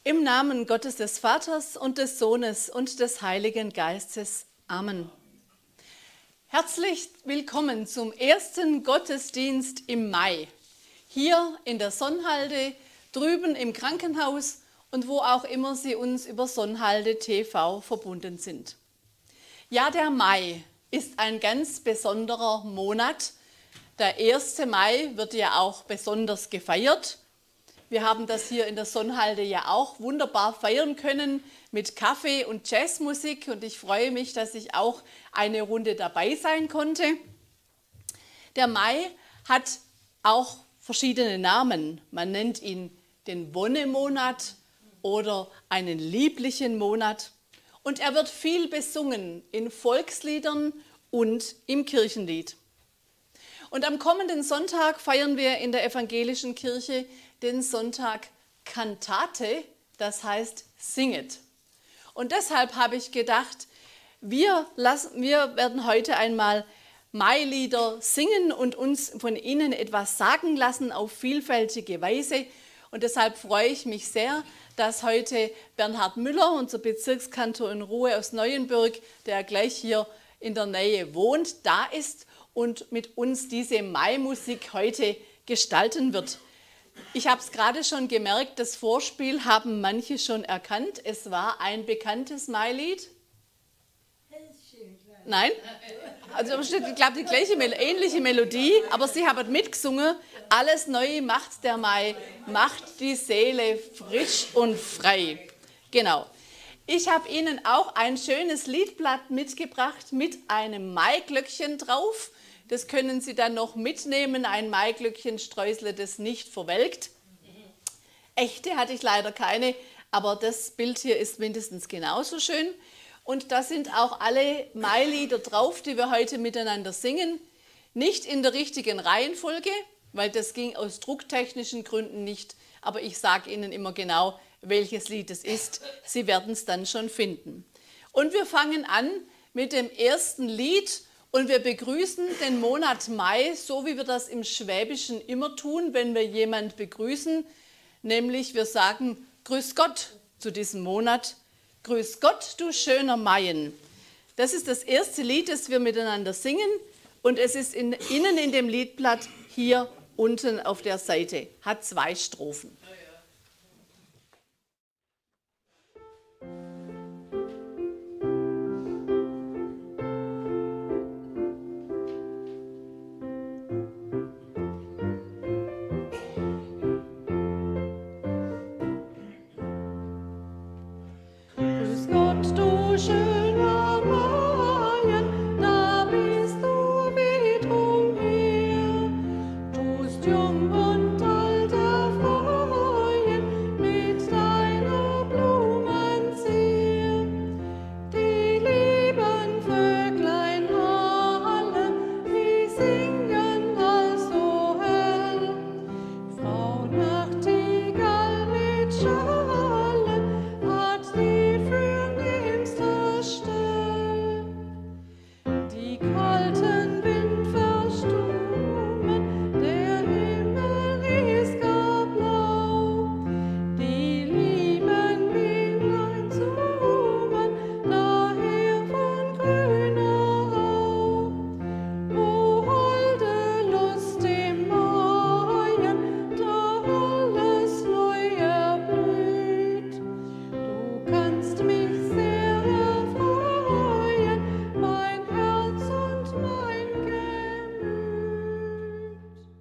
Im Namen Gottes des Vaters und des Sohnes und des Heiligen Geistes. Amen. Herzlich willkommen zum ersten Gottesdienst im Mai. Hier in der Sonnhalde, drüben im Krankenhaus und wo auch immer Sie uns über Sonnhalde TV verbunden sind. Ja, der Mai ist ein ganz besonderer Monat. Der 1. Mai wird ja auch besonders gefeiert. Wir haben das hier in der Sonnhalde ja auch wunderbar feiern können mit Kaffee und Jazzmusik und ich freue mich, dass ich auch eine Runde dabei sein konnte. Der Mai hat auch verschiedene Namen. Man nennt ihn den Wonnemonat oder einen lieblichen Monat und er wird viel besungen in Volksliedern und im Kirchenlied. Und am kommenden Sonntag feiern wir in der evangelischen Kirche den Sonntag Kantate, das heißt singet. Und deshalb habe ich gedacht, wir werden heute einmal Mailieder singen und uns von ihnen etwas sagen lassen auf vielfältige Weise. Und deshalb freue ich mich sehr, dass heute Bernhard Müller, unser Bezirkskantor in Ruhe aus Neuenbürg, der gleich hier in der Nähe wohnt, da ist und mit uns diese Mai-Musik heute gestalten wird. Ich habe es gerade schon gemerkt, das Vorspiel haben manche schon erkannt. Es war ein bekanntes Mailied. Nein? Also ich glaube, die gleiche, ähnliche Melodie, aber Sie haben mitgesungen. Alles neu macht der Mai, macht die Seele frisch und frei. Genau. Ich habe Ihnen auch ein schönes Liedblatt mitgebracht mit einem Maiglöckchen drauf. Das können Sie dann noch mitnehmen, ein Maiglöckchenstreusel, das nicht verwelkt. Echte hatte ich leider keine, aber das Bild hier ist mindestens genauso schön. Und da sind auch alle Mailieder drauf, die wir heute miteinander singen. Nicht in der richtigen Reihenfolge, weil das ging aus drucktechnischen Gründen nicht. Aber ich sage Ihnen immer genau, welches Lied es ist. Sie werden es dann schon finden. Und wir fangen an mit dem ersten Lied. Und wir begrüßen den Monat Mai, so wie wir das im Schwäbischen immer tun, wenn wir jemanden begrüßen. Nämlich wir sagen Grüß Gott zu diesem Monat. Grüß Gott, du schöner Maien. Das ist das erste Lied, das wir miteinander singen. Und es ist innen in dem Liedblatt hier unten auf der Seite. Hat 2 Strophen. Schöner Maien, da bist du wie drum her, tust jung und alt erfreuen mit deiner Blumenzier. Die lieben Vöglein alle, die singen also hell, Frau Nachtigall mit Schale hat Lied für die kalten Wind verstummen, der Himmel ist gar blau. Die lieben Bienlein summen, daher von grüner Au. O holde Lust im Maien, da alles neu erblüht. Du kannst mich sehr erfreuen, mein Herz und mein Gemüt.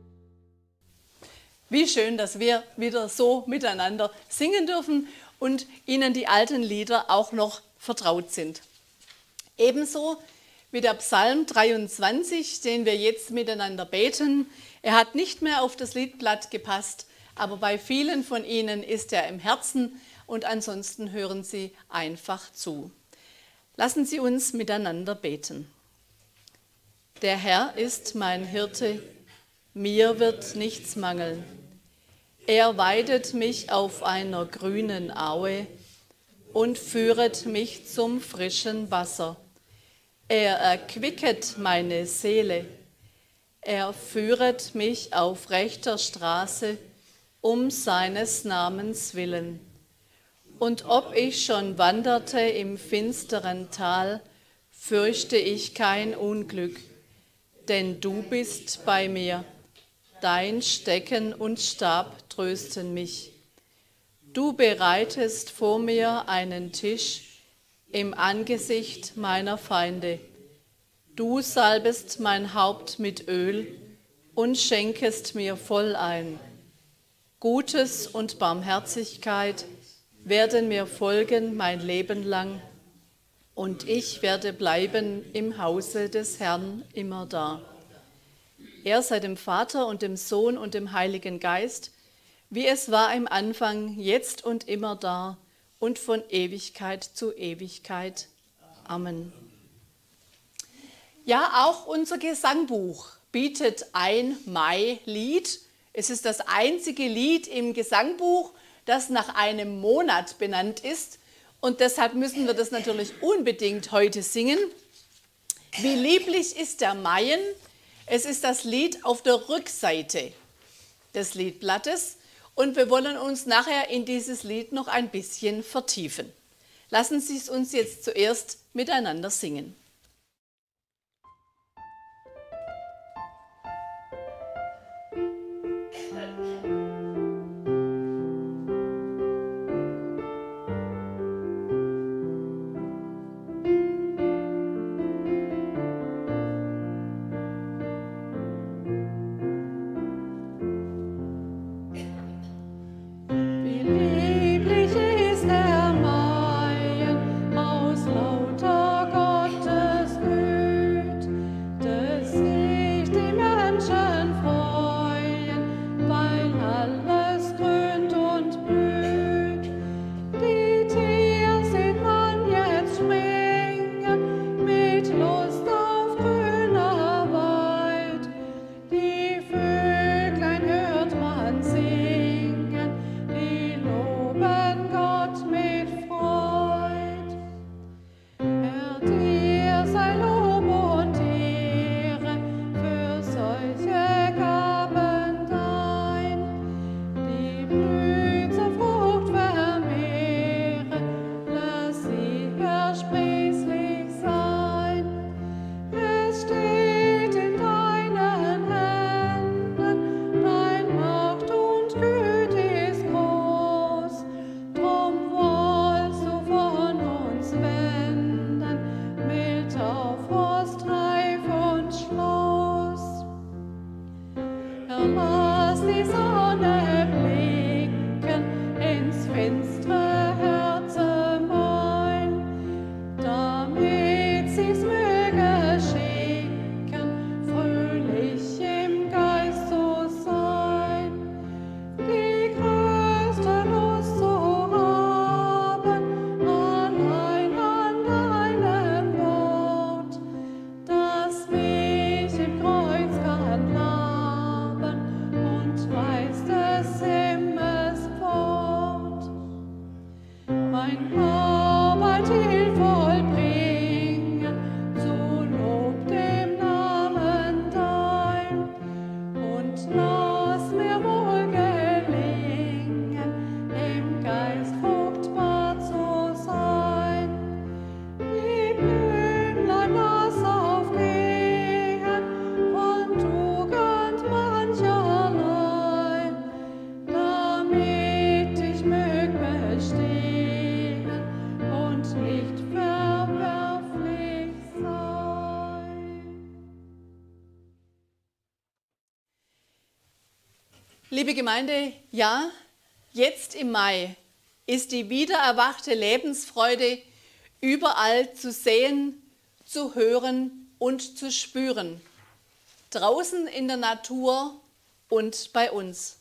Wie schön, dass wir wieder so miteinander singen dürfen und Ihnen die alten Lieder auch noch vertraut sind. Ebenso wie der Psalm 23, den wir jetzt miteinander beten. Er hat nicht mehr auf das Liedblatt gepasst, aber bei vielen von Ihnen ist er im Herzen und ansonsten hören Sie einfach zu. Lassen Sie uns miteinander beten. Der Herr ist mein Hirte, mir wird nichts mangeln. Er weidet mich auf einer grünen Aue und führet mich zum frischen Wasser. Er erquicket meine Seele. Er führet mich auf rechter Straße um seines Namens willen. Und ob ich schon wanderte im finsteren Tal, fürchte ich kein Unglück, denn du bist bei mir. Dein Stecken und Stab trösten mich. Du bereitest vor mir einen Tisch im Angesicht meiner Feinde. Du salbest mein Haupt mit Öl und schenkest mir voll ein. Gutes und Barmherzigkeit werden mir folgen mein Leben lang, und ich werde bleiben im Hause des Herrn immerdar. Er sei dem Vater und dem Sohn und dem Heiligen Geist, wie es war im Anfang, jetzt und immerdar und von Ewigkeit zu Ewigkeit. Amen. Ja, auch unser Gesangbuch bietet ein Mai-Lied. Es ist das einzige Lied im Gesangbuch, das nach einem Monat benannt ist. Und deshalb müssen wir das natürlich unbedingt heute singen. Wie lieblich ist der Maien. Es ist das Lied auf der Rückseite des Liedblattes. Und wir wollen uns nachher in dieses Lied noch ein bisschen vertiefen. Lassen Sie es uns jetzt zuerst miteinander singen. Liebe Gemeinde, ja, jetzt im Mai ist die wiedererwachte Lebensfreude überall zu sehen, zu hören und zu spüren. Draußen in der Natur und bei uns.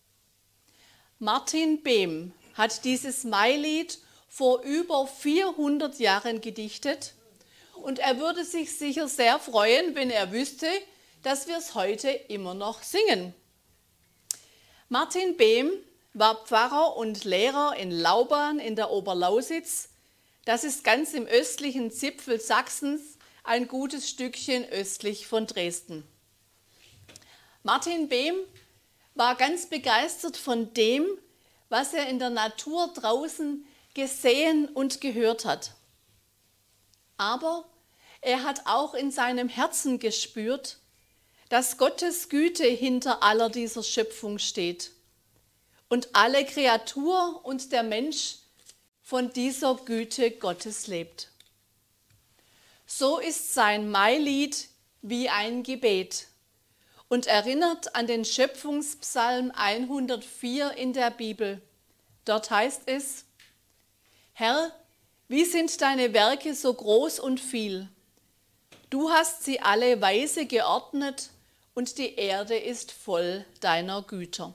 Martin Behm hat dieses Mailied vor über 400 Jahren gedichtet und er würde sich sicher sehr freuen, wenn er wüsste, dass wir es heute immer noch singen. Martin Behm war Pfarrer und Lehrer in Lauban in der Oberlausitz. Das ist ganz im östlichen Zipfel Sachsens, ein gutes Stückchen östlich von Dresden. Martin Behm war ganz begeistert von dem, was er in der Natur draußen gesehen und gehört hat. Aber er hat auch in seinem Herzen gespürt, dass Gottes Güte hinter aller dieser Schöpfung steht und alle Kreatur und der Mensch von dieser Güte Gottes lebt. So ist sein Mailied wie ein Gebet und erinnert an den Schöpfungspsalm 104 in der Bibel. Dort heißt es: Herr, wie sind deine Werke so groß und viel? Du hast sie alle weise geordnet und die Erde ist voll deiner Güter.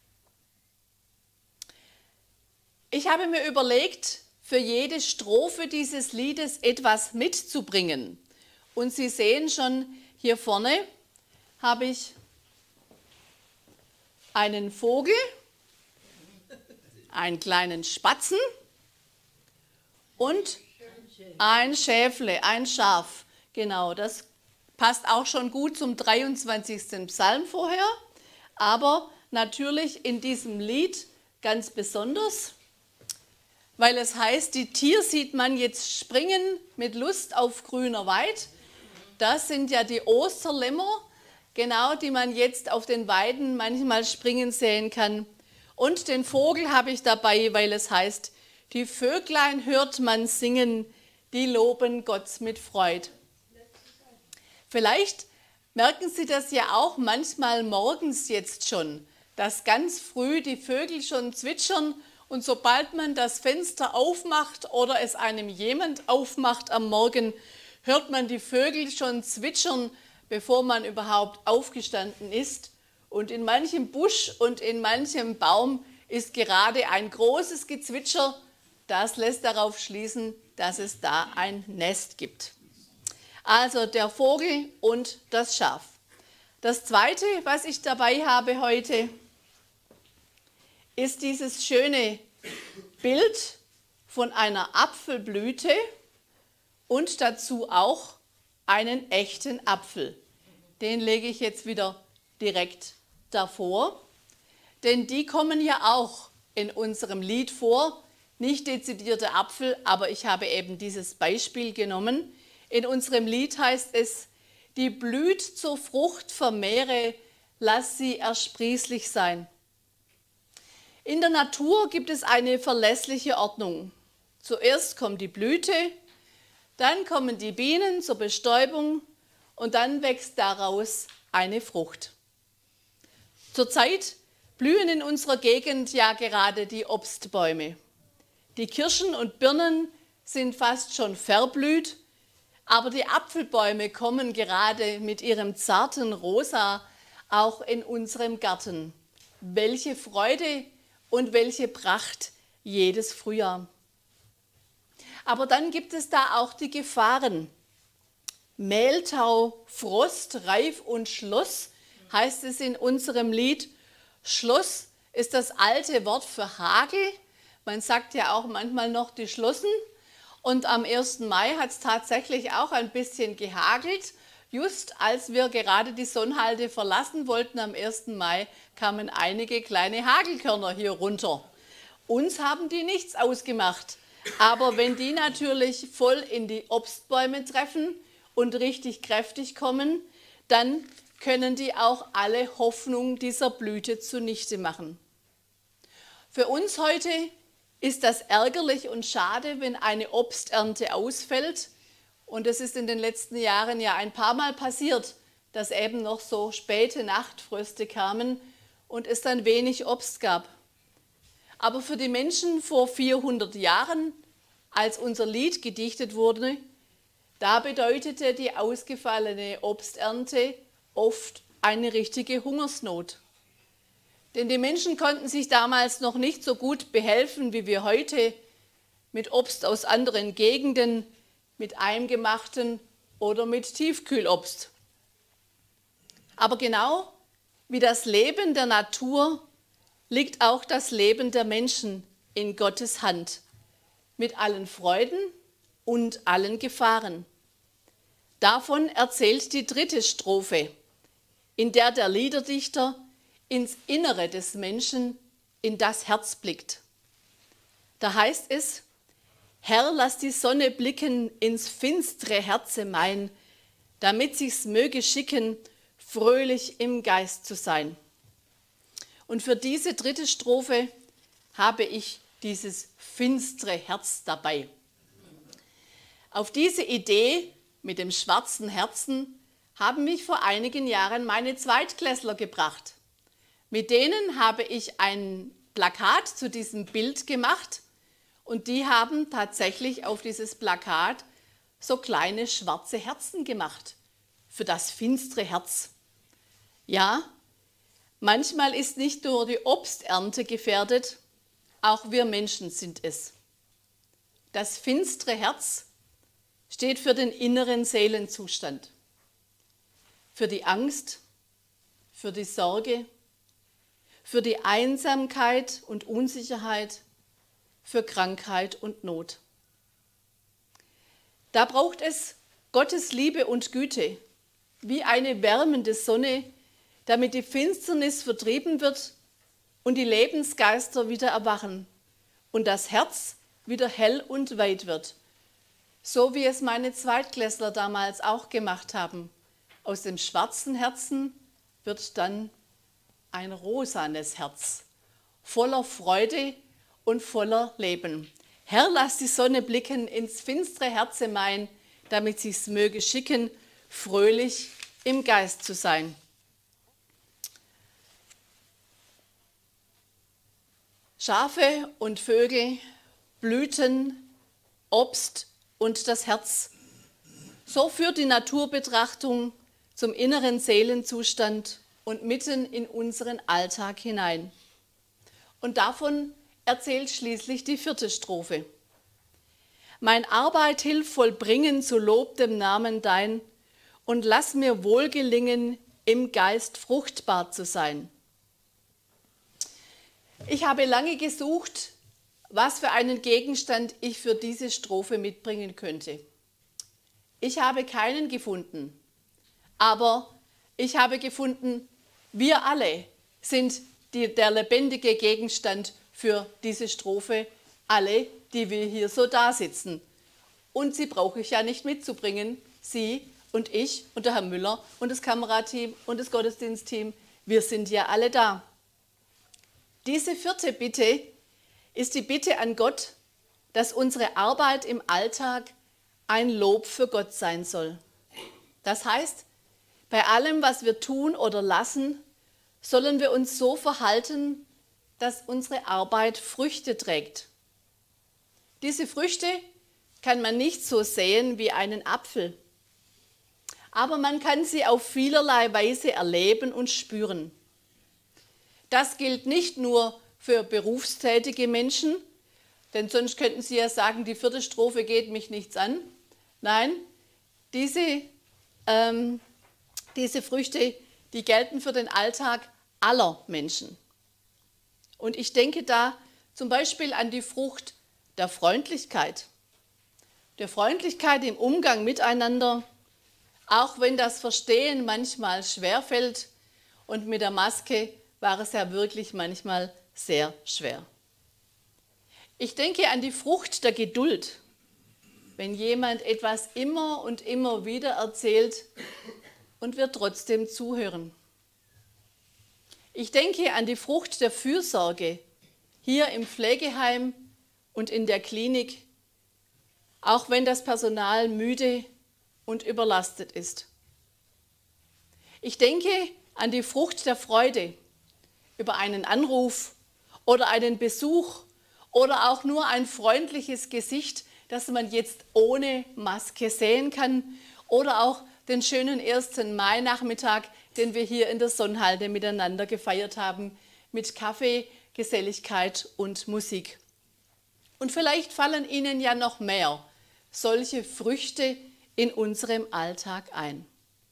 Ich habe mir überlegt, für jede Strophe dieses Liedes etwas mitzubringen. Und Sie sehen schon, hier vorne habe ich einen Vogel, einen kleinen Spatzen und ein Schäfle, ein Schaf. Genau, das passt auch schon gut zum 23. Psalm vorher, aber natürlich in diesem Lied ganz besonders, weil es heißt, die Tier sieht man jetzt springen mit Lust auf grüner Weid. Das sind ja die Osterlämmer, genau, die man jetzt auf den Weiden manchmal springen sehen kann. Und den Vogel habe ich dabei, weil es heißt, die Vöglein hört man singen, die loben Gott mit Freud. Vielleicht merken Sie das ja auch manchmal morgens jetzt schon, dass ganz früh die Vögel schon zwitschern und sobald man das Fenster aufmacht oder es einem jemand aufmacht am Morgen, hört man die Vögel schon zwitschern, bevor man überhaupt aufgestanden ist. Und in manchem Busch und in manchem Baum ist gerade ein großes Gezwitscher. Das lässt darauf schließen, dass es da ein Nest gibt. Also der Vogel und das Schaf. Das Zweite, was ich dabei habe heute, ist dieses schöne Bild von einer Apfelblüte und dazu auch einen echten Apfel. Den lege ich jetzt wieder direkt davor, denn die kommen ja auch in unserem Lied vor. Nicht dezidierte Apfel, aber ich habe eben dieses Beispiel genommen. In unserem Lied heißt es: Die blüht zur Frucht vermehre, lass sie ersprießlich sein. In der Natur gibt es eine verlässliche Ordnung. Zuerst kommt die Blüte, dann kommen die Bienen zur Bestäubung und dann wächst daraus eine Frucht. Zurzeit blühen in unserer Gegend ja gerade die Obstbäume. Die Kirschen und Birnen sind fast schon verblüht, aber die Apfelbäume kommen gerade mit ihrem zarten Rosa auch in unserem Garten. Welche Freude und welche Pracht jedes Frühjahr. Aber dann gibt es da auch die Gefahren. Mehltau, Frost, Reif und Schloss heißt es in unserem Lied. Schloss ist das alte Wort für Hagel. Man sagt ja auch manchmal noch die Schlossen. Und am 1. Mai hat es tatsächlich auch ein bisschen gehagelt. Just als wir gerade die Sonnhalde verlassen wollten am 1. Mai, kamen einige kleine Hagelkörner hier runter. Uns haben die nichts ausgemacht. Aber wenn die natürlich voll in die Obstbäume treffen und richtig kräftig kommen, dann können die auch alle Hoffnung dieser Blüte zunichte machen. Für uns heute ist das ärgerlich und schade, wenn eine Obsternte ausfällt. Und es ist in den letzten Jahren ja ein paar Mal passiert, dass eben noch so späte Nachtfröste kamen und es dann wenig Obst gab. Aber für die Menschen vor 400 Jahren, als unser Lied gedichtet wurde, da bedeutete die ausgefallene Obsternte oft eine richtige Hungersnot. Denn die Menschen konnten sich damals noch nicht so gut behelfen wie wir heute mit Obst aus anderen Gegenden, mit eingemachten oder mit Tiefkühlobst. Aber genau wie das Leben der Natur liegt auch das Leben der Menschen in Gottes Hand, mit allen Freuden und allen Gefahren. Davon erzählt die 3. Strophe, in der der Liederdichter ins Innere des Menschen, in das Herz blickt. Da heißt es, Herr, lass die Sonne blicken ins finstere Herze mein, damit sich's möge schicken, fröhlich im Geist zu sein. Und für diese dritte Strophe habe ich dieses finstere Herz dabei. Auf diese Idee mit dem schwarzen Herzen haben mich vor einigen Jahren meine Zweitklässler gebracht. Mit denen habe ich ein Plakat zu diesem Bild gemacht und die haben tatsächlich auf dieses Plakat so kleine schwarze Herzen gemacht für das finstere Herz. Ja, manchmal ist nicht nur die Obsternte gefährdet, auch wir Menschen sind es. Das finstere Herz steht für den inneren Seelenzustand, für die Angst, für die Sorge, für die Einsamkeit und Unsicherheit, für Krankheit und Not. Da braucht es Gottes Liebe und Güte, wie eine wärmende Sonne, damit die Finsternis vertrieben wird und die Lebensgeister wieder erwachen und das Herz wieder hell und weit wird, so wie es meine Zweitklässler damals auch gemacht haben. Aus dem schwarzen Herzen wird dann ein rosanes Herz, voller Freude und voller Leben. Herr, lass die Sonne blicken ins finstere Herze mein, damit sich's möge schicken, fröhlich im Geist zu sein. Schafe und Vögel, Blüten, Obst und das Herz. So führt die Naturbetrachtung zum inneren Seelenzustand und mitten in unseren Alltag hinein. Und davon erzählt schließlich die vierte Strophe. Mein Arbeit hilf vollbringen zu Lob dem Namen dein und lass mir wohlgelingen, im Geist fruchtbar zu sein. Ich habe lange gesucht, was für einen Gegenstand ich für diese Strophe mitbringen könnte. Ich habe keinen gefunden, aber ich habe gefunden, wir alle sind der lebendige Gegenstand für diese Strophe, alle, die wir hier so da sitzen. Und sie brauche ich ja nicht mitzubringen, Sie und ich und der Herr Müller und das Kamerateam und das Gottesdienstteam, wir sind ja alle da. Diese vierte Bitte ist die Bitte an Gott, dass unsere Arbeit im Alltag ein Lob für Gott sein soll. Das heißt, bei allem, was wir tun oder lassen, sollen wir uns so verhalten, dass unsere Arbeit Früchte trägt. Diese Früchte kann man nicht so sehen wie einen Apfel, aber man kann sie auf vielerlei Weise erleben und spüren. Das gilt nicht nur für berufstätige Menschen, denn sonst könnten sie ja sagen, die vierte Strophe geht mich nichts an. Nein, diese Früchte, die gelten für den Alltag aller Menschen. Und ich denke da zum Beispiel an die Frucht der Freundlichkeit im Umgang miteinander, auch wenn das Verstehen manchmal schwerfällt und mit der Maske war es ja wirklich manchmal sehr schwer. Ich denke an die Frucht der Geduld, wenn jemand etwas immer und immer wieder erzählt und wir trotzdem zuhören. Ich denke an die Frucht der Fürsorge hier im Pflegeheim und in der Klinik, auch wenn das Personal müde und überlastet ist. Ich denke an die Frucht der Freude über einen Anruf oder einen Besuch oder auch nur ein freundliches Gesicht, das man jetzt ohne Maske sehen kann, oder auch den schönen 1. Mai-Nachmittag, den wir hier in der Sonnhalde miteinander gefeiert haben, mit Kaffee, Geselligkeit und Musik. Und vielleicht fallen Ihnen ja noch mehr solche Früchte in unserem Alltag ein.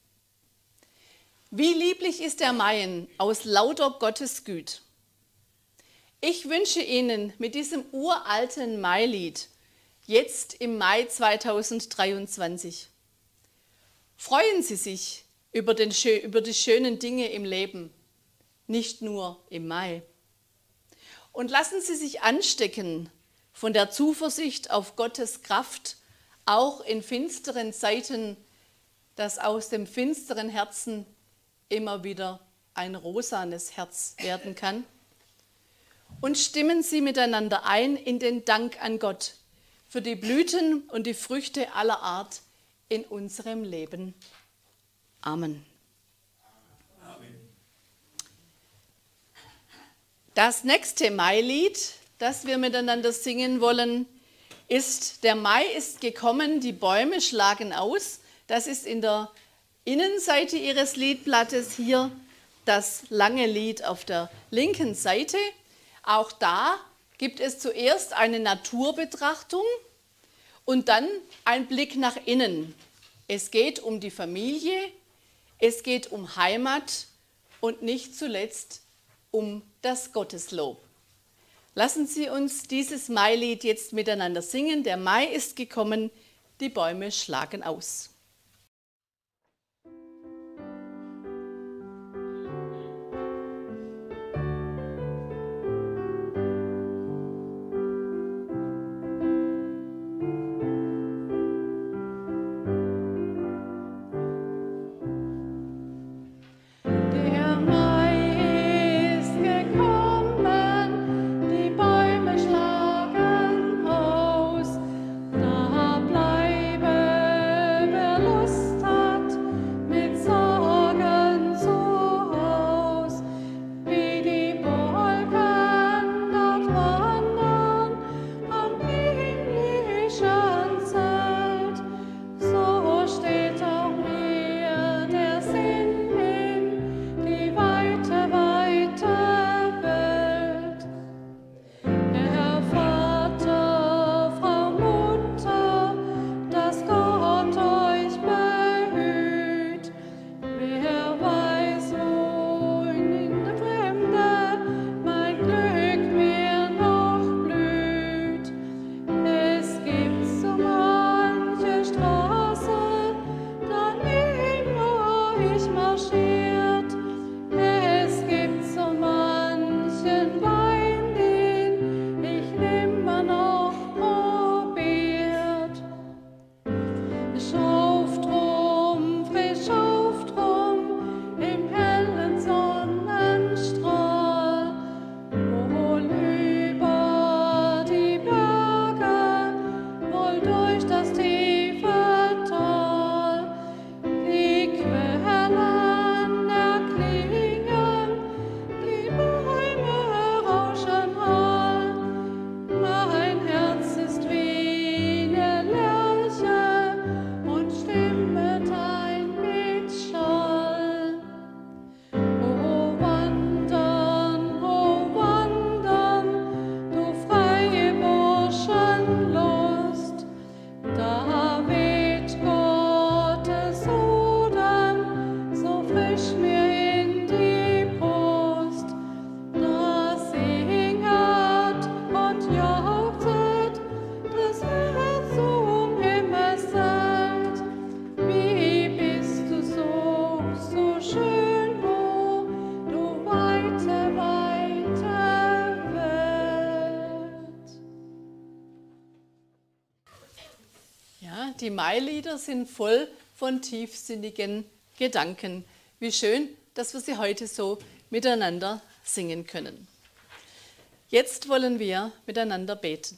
Wie lieblich ist der Mai aus lauter Gottesgüte. Ich wünsche Ihnen mit diesem uralten Mailied, jetzt im Mai 2023, freuen Sie sich über die schönen Dinge im Leben, nicht nur im Mai. Und lassen Sie sich anstecken von der Zuversicht auf Gottes Kraft, auch in finsteren Zeiten, dass aus dem finsteren Herzen immer wieder ein rosanes Herz werden kann. Und stimmen Sie miteinander ein in den Dank an Gott für die Blüten und die Früchte aller Art in unserem Leben. Amen. Das nächste Mailied, das wir miteinander singen wollen, ist Der Mai ist gekommen, die Bäume schlagen aus. Das ist in der Innenseite Ihres Liedblattes hier das lange Lied auf der linken Seite. Auch da gibt es zuerst eine Naturbetrachtung und dann ein Blick nach innen. Es geht um die Familie, es geht um Heimat und nicht zuletzt um das Gotteslob. Lassen Sie uns dieses Mailied jetzt miteinander singen. Der Mai ist gekommen, die Bäume schlagen aus. Die Mailieder sind voll von tiefsinnigen Gedanken. Wie schön, dass wir sie heute so miteinander singen können. Jetzt wollen wir miteinander beten.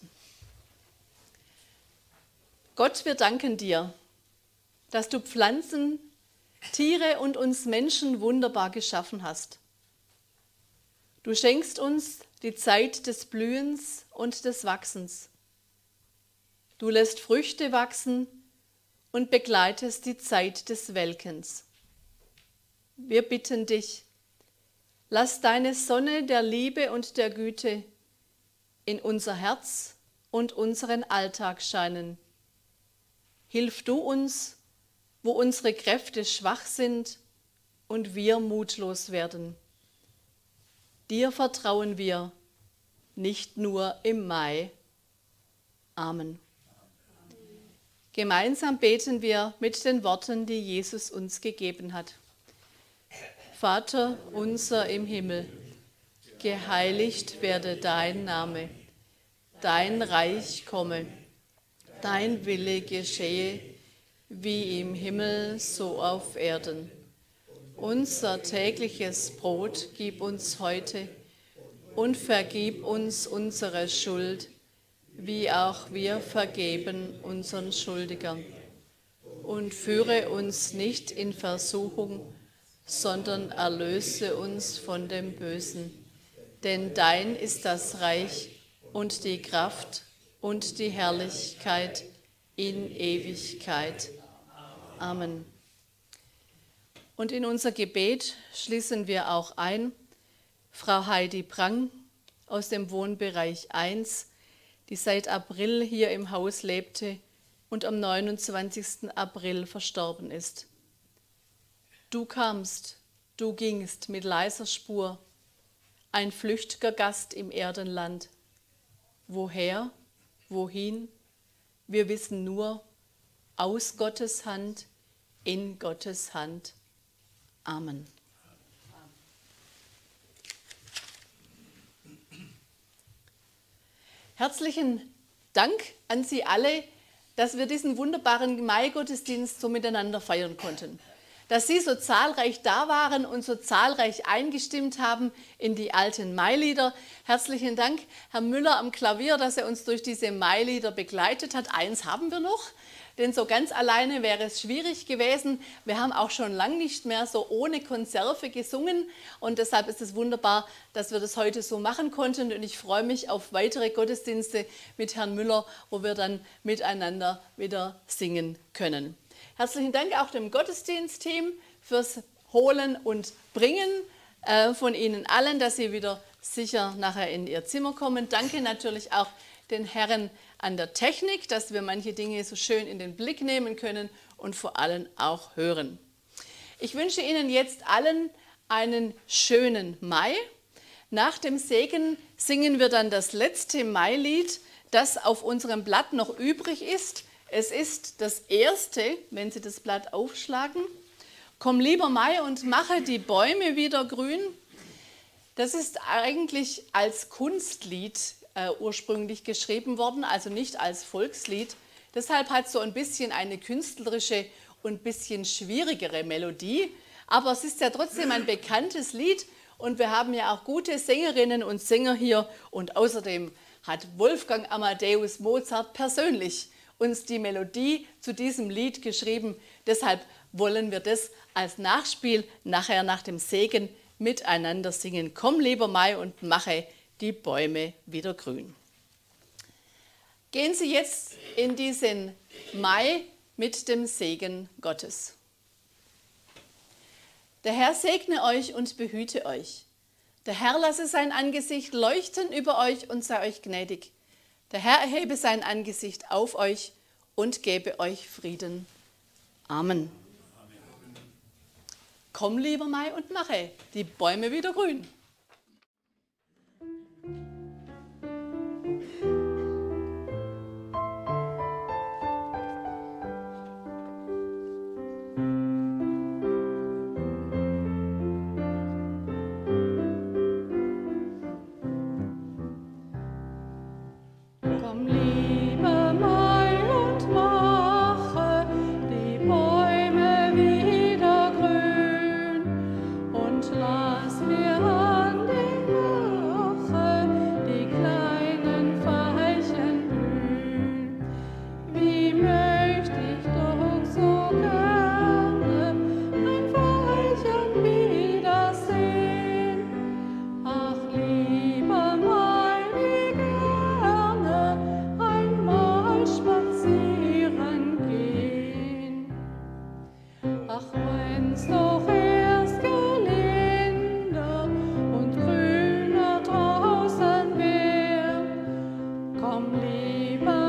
Gott, wir danken dir, dass du Pflanzen, Tiere und uns Menschen wunderbar geschaffen hast. Du schenkst uns die Zeit des Blühens und des Wachsens. Du lässt Früchte wachsen und begleitest die Zeit des Welkens. Wir bitten dich, lass deine Sonne der Liebe und der Güte in unser Herz und unseren Alltag scheinen. Hilf du uns, wo unsere Kräfte schwach sind und wir mutlos werden. Dir vertrauen wir, nicht nur im Mai. Amen. Gemeinsam beten wir mit den Worten, die Jesus uns gegeben hat. Vater unser im Himmel, geheiligt werde dein Name. dein Reich komme, dein Wille geschehe, wie im Himmel so auf Erden. Unser tägliches Brot gib uns heute und vergib uns unsere Schuld, wie auch wir vergeben unseren Schuldigern. Und führe uns nicht in Versuchung, sondern erlöse uns von dem Bösen. Denn dein ist das Reich und die Kraft und die Herrlichkeit in Ewigkeit. Amen. Und in unser Gebet schließen wir auch ein Frau Heidi Prang aus dem Wohnbereich 1, die seit April hier im Haus lebte und am 29. April verstorben ist. Du kamst, du gingst mit leiser Spur, ein flüchtiger Gast im Erdenland. Woher, wohin? Wir wissen nur, aus Gottes Hand, in Gottes Hand. Amen. Herzlichen Dank an Sie alle, dass wir diesen wunderbaren Mai-Gottesdienst so miteinander feiern konnten. Dass Sie so zahlreich da waren und so zahlreich eingestimmt haben in die alten Mailieder. Herzlichen Dank, Herr Müller am Klavier, dass er uns durch diese Mailieder begleitet hat. Eins haben wir noch, denn so ganz alleine wäre es schwierig gewesen. Wir haben auch schon lange nicht mehr so ohne Konserve gesungen und deshalb ist es wunderbar, dass wir das heute so machen konnten und ich freue mich auf weitere Gottesdienste mit Herrn Müller, wo wir dann miteinander wieder singen können. Herzlichen Dank auch dem Gottesdienstteam fürs Holen und Bringen von Ihnen allen, dass Sie wieder sicher nachher in Ihr Zimmer kommen. Danke natürlich auch den Herren an der Technik, dass wir manche Dinge so schön in den Blick nehmen können und vor allem auch hören. Ich wünsche Ihnen jetzt allen einen schönen Mai. Nach dem Segen singen wir dann das letzte Mailied, das auf unserem Blatt noch übrig ist. Es ist das erste, wenn Sie das Blatt aufschlagen. Komm lieber Mai und mache die Bäume wieder grün. Das ist eigentlich als Kunstlied ursprünglich geschrieben worden, also nicht als Volkslied. Deshalb hat es so ein bisschen eine künstlerische und ein bisschen schwierigere Melodie. Aber es ist ja trotzdem ein bekanntes Lied und wir haben ja auch gute Sängerinnen und Sänger hier. Und außerdem hat Wolfgang Amadeus Mozart persönlich uns die Melodie zu diesem Lied geschrieben. Deshalb wollen wir das als Nachspiel nachher nach dem Segen miteinander singen. Komm lieber Mai und mache die Bäume wieder grün. Gehen Sie jetzt in diesen Mai mit dem Segen Gottes. Der Herr segne euch und behüte euch. Der Herr lasse sein Angesicht leuchten über euch und sei euch gnädig. Der Herr erhebe sein Angesicht auf euch und gebe euch Frieden. Amen. Komm, lieber Mai, und mache die Bäume wieder grün. Komm lieber